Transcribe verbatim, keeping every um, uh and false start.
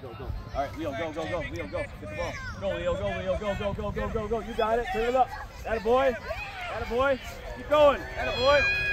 go, go. All right, Leo, go, go, go. Leo, go. Get the ball. Go, Leo, go, Leo, go, go, go, go, go, go. You got it. Turn it up. Atta boy. Atta boy. Keep going. Atta boy.